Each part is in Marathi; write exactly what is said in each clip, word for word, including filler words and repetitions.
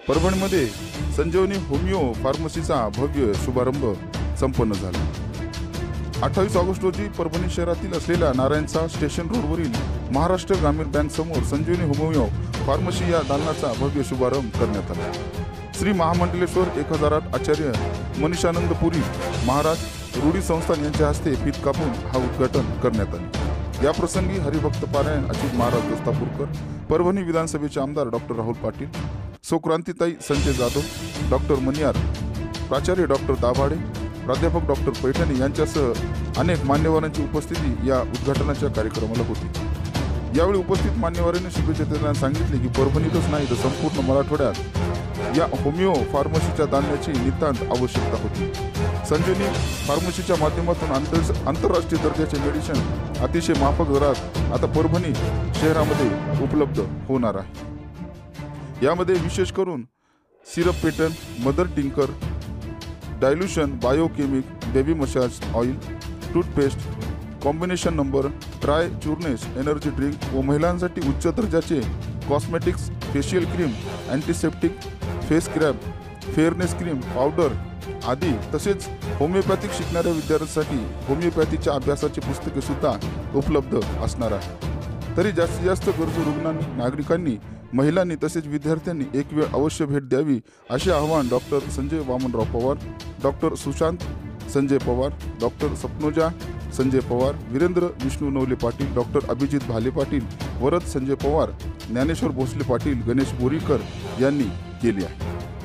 परभणीमध्ये संजीवनी होमिओ फार्मसीचा भव्य शुभारंभ संपन्न झाला। अठ्ठावीस ऑगस्ट रोजी परभणी शहरातील असलेल्या नारायणचा स्टेशन रोडवरील महाराष्ट्र ग्रामीण बँक समोर संजीवनी होमिओ फार्मसी या दालनाचा भव्य शुभारंभ करण्यात आला। श्री महामंडलेश्वर एक हजार आठ आचार्य मनीषानंद पुरी महाराज रूढी संस्थान यांच्या हस्ते फीत कापून हा उद्घाटन करण्यात आले। या प्रसंगी हरिभक्त पारायण अच्युत महाराज दस्तापूरकर, परभणी विधानसभेचे आमदार डॉक्टर राहुल पाटील, सौक्रांतीताई संजय जाधव, डॉक्टर मनियार, प्राचार्य डॉक्टर दाभाडे, प्राध्यापक डॉक्टर पैठणे यांच्यासह अनेक मान्यवरांची उपस्थिती या उद्घाटनाच्या कार्यक्रमाला होती। यावेळी उपस्थित मान्यवरांनी शुभेच्छा देताना सांगितले की परभणीतच नाही तर संपूर्ण मराठवाड्यात या होमिओ फार्मसीच्या दालनाची नितांत आवश्यकता होती। संजीवनी फार्मसीच्या माध्यमातून आंतरराष्ट्रीय दर्जाचे मेडिसिन अतिशय माफक दरात आता परभणी शहरामध्ये उपलब्ध होणार आहे। यामध्ये विशेष करून syrup pattern, mother tincture, dilution, biochemic, baby massage oil, toothpaste, combination number, dry चूर्नेस, एनर्जी ड्रिंक व महिलांसाठी उच्च दर्जाचे cosmetics, facial cream, antiseptic, face scrub, fairness cream, powder आदी, तसेच होमिओपॅथिक शिकणाऱ्या विद्यार्थ्यांसाठी होमिओपॅथीच्या अभ्यासाची पुस्तके सुद्धा उपलब्ध असणार आहे। तरी जास्तीत जास्त गरजू रुग्णांनी, नागरिकांनी, महिलांनी तसेच विद्यार्थ्यांनी एक वेळ अवश्य भेट द्यावी असे आवाहन doctor Sanjay Wamanrao Pawar, doctor Sushant Sanjay Pawar, doctor Sapnoja Sanjay Pawar, Virendra Vishnu Navale Patil, doctor Abhijit Bhale Patil, Varad Sanjay Pawar, Dnyaneshwar Bhosale Patil, Ganesh Borikar यांनी केली आहे।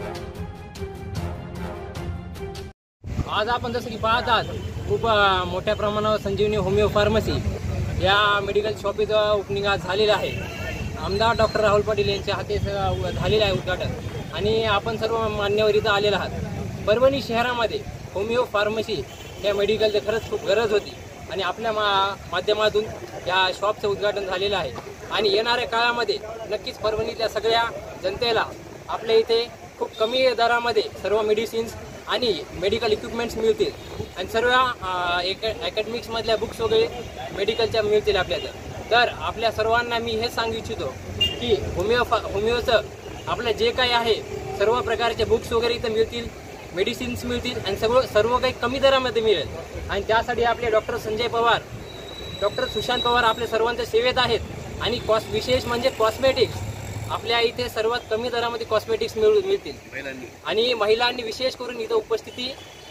आज आपण जसं की पाहत आहात, खूप मोठ्या प्रमाणावर संजीवनी होमिओ फार्मसी या मेडिकल शॉपीचं ओपनिंग आज झालेलं आहे। आमदार डॉक्टर राहुल पाटील यांच्या हाती झालेलं आहे उद्घाटन आणि आपण सर्व मान्यवर इथं आलेला आहात। परभणी शहरामध्ये होमिओ फार्मसी या मेडिकलची खरंच खूप गरज होती आणि आपल्या मा माध्यमातून या शॉपचं उद्घाटन झालेलं आहे आणि येणाऱ्या काळामध्ये नक्कीच परभणीतल्या सगळ्या जनतेला आपल्या इथे खूप कमी दरामध्ये सर्व मेडिसिन्स आणि मेडिकल इक्विपमेंट्स मिळतील आणि सर्व अकॅडमिक्समधल्या बुक्स वगैरे मेडिकलच्या मिळतील आपल्याला। तर आपल्या सर्वांना मी हे सांगू इच्छितो की होमिओ होमिओचं आपलं जे काही आहे सर्व प्रकारचे बुक्स वगैरे इथं मिळतील, मेडिसिन्स मिळतील आणि सगळं सर्व काही कमी दरामध्ये मिळेल आणि त्यासाठी आपले डॉक्टर संजय पवार, डॉक्टर सुशांत पवार आपल्या सर्वांच्या सेवेत आहेत आणि कॉस विशेष म्हणजे कॉस्मेटिक्स आपल्या इथे सर्वात कमी दरामध्ये कॉस्मेटिक्स मिळू मिळतील आणि महिलांनी विशेष करून इथं उपस्थिती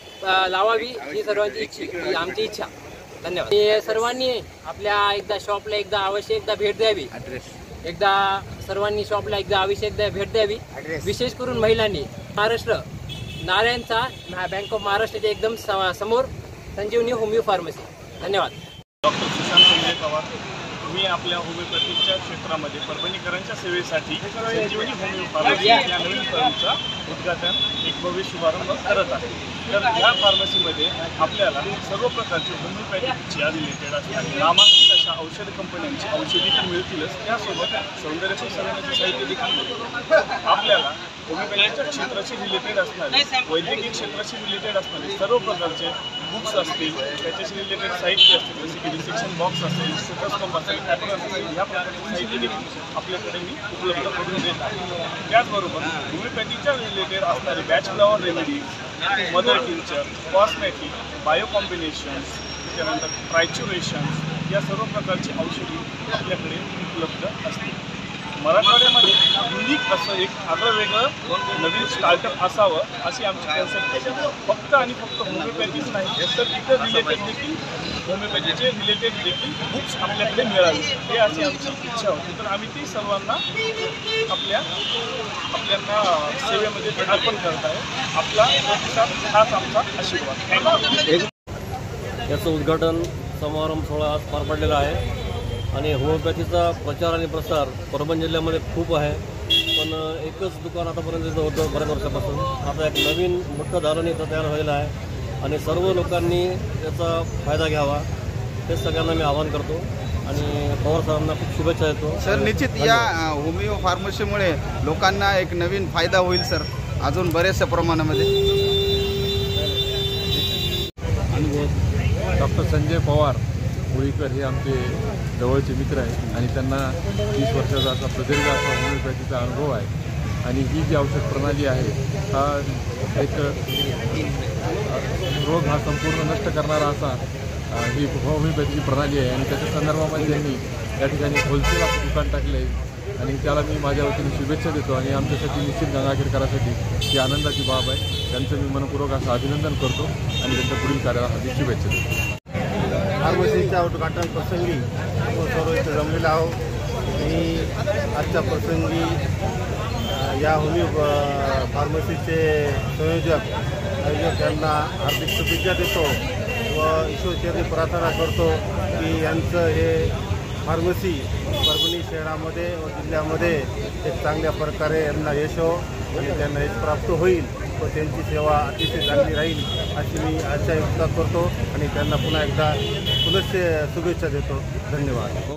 लावावी ही सर्वांची इच्छा, आमची इच्छा। धन्यवाद। सर्वांनी आपल्या एकदा शॉपला एकदा अवश्य एकदा भेट द्यावी, एकदा सर्वांनी शॉपला एकदा अवश्य एकदा भेट द्यावी, विशेष करून महिलांनी। महाराष्ट्र नारायणचा बँक ऑफ महाराष्ट्राच्या एकदम समोर संजीवनी होमिओ फार्मसी। धन्यवाद। डॉक्टर सुशांत संजय पवार, मी आपल्या होमिओपॅथीच्या क्षेत्रामध्ये परभणीकरांच्या सेवेसाठी संजीवनी होमिओ फार्मसी या नवीन फर्मचा उद्घाटन एक भव्य शुभारंभ करत आहे। तर या फार्मसीमध्ये आपल्याला सर्व प्रकारचे होमिओपॅथीच्या रिलेटेड असणारी नामांकित अशा औषध कंपन्यांची औषधी तर मिळतीलच, त्यासोबत सौंदर्य प्रसारणाचे साहित्य देखील मिळते। आपल्याला होमिओपॅथीच्या क्षेत्राशी रिलेटेड असणारे, वैद्यकीय क्षेत्राशी रिलेटेड असणारे सर्व प्रकारचे बुक्स असतील, त्याच्याशी रिलेटेड साहित्य असतील, जसे की रिसेक्शन बॉक्स असेल, स्टेथोस्कोप असेल, ॲपरन असेल, या प्रकारचे साहित्य देखील आपल्याकडे मी उपलब्ध करून देत आहे। त्याचबरोबर होमिओपॅथीच्या रिलेटेड असणारे Bach flower remedies, mother tincture, cosmetic, bio combinations, त्यानंतर ट्रायच्युरेशन्स या सर्व प्रकारची औषधी आपल्याकडे उपलब्ध असतील। मराठवाड्यामध्ये युनिक असं एक आगळं वेगळं नवीन स्टार्टअप असावं अशी आमची कन्सेप्ट आहे। फक्त आणि फक्त होमिओपॅथीच नाही तर इतर रिलेटेड देखील होमिओपॅथीचे रिलेटेड देखील बुक्स आपल्याकडे मिळावे हे अशी आमची इच्छा होती। तर आम्ही ती सर्वांना आपल्या आपल्याला सेवेमध्ये अर्पण करत आहे। आपला प्रतिसाद हाच आमचा आशीर्वाद। याचं उद्घाटन समारंभ सोहळा आज पार पडलेला आहे आणि होमिओपॅथीचा प्रचार आणि प्रसार परभणी जिल्ह्यामध्ये खूप आहे, पण एकच दुकान आतापर्यंत इथं होतं बऱ्याच वर्षापासून। आता एक नवीन मोठं दालन इथं तयार झालेलं आहे आणि सर्व लोकांनी त्याचा फायदा घ्यावा हे सगळ्यांना मी आवाहन करतो आणि पवार साहेबांना खूप शुभेच्छा देतो। सर, निश्चित या होमिओ फार्मसीमुळे लोकांना एक नवीन फायदा होईल सर, अजून बऱ्याचशा प्रमाणामध्ये। डॉक्टर संजय पवार मुळीकर हे आमचे जवळचे मित्र आहेत आणि त्यांना तीस वर्षाचा असा प्रदीर्घ असा होमिओपॅथीचा अनुभव आहे आणि ही जी औषध प्रणाली आहे हा एक रोग हा संपूर्ण नष्ट करणारा असा ही होमिओपॅथीची प्रणाली आहे आणि त्याच्या संदर्भामध्ये त्यांनी या ठिकाणी होलसेल असं दुकान टाकलं आहे आणि त्याला मी माझ्या वतीने शुभेच्छा देतो आणि आमच्यासाठी निश्चित गंगाखेडकरांसाठी ही आनंदाची बाब आहे. त्यांचं मी मनपूर्वक असं अभिनंदन करतो आणि त्यांच्या पुढील कार्यासाठी शुभेच्छा देतो. फार्मसीच्या उद्घाटन प्रसंगी आपण सर्व इथे जमलेलो आहोत आणि आजच्या प्रसंगी या होमिओ फार्मसीचे संयोजक आयोजक यांना हार्दिक शुभेच्छा देतो व ईश्वरचरणी प्रार्थना करतो की यांचं हे फार्मसी परभणी शहरामध्ये व जिल्ह्यामध्ये एक चांगल्या प्रकारे यांना यश हो आणि त्यांना यश प्राप्त होईल व त्यांची सेवा अतिशय चांगली राहील अशी मी आशा व्यक्त करतो आणि त्यांना पुन्हा एकदा पुनश्च शुभेच्छा देतो. धन्यवाद.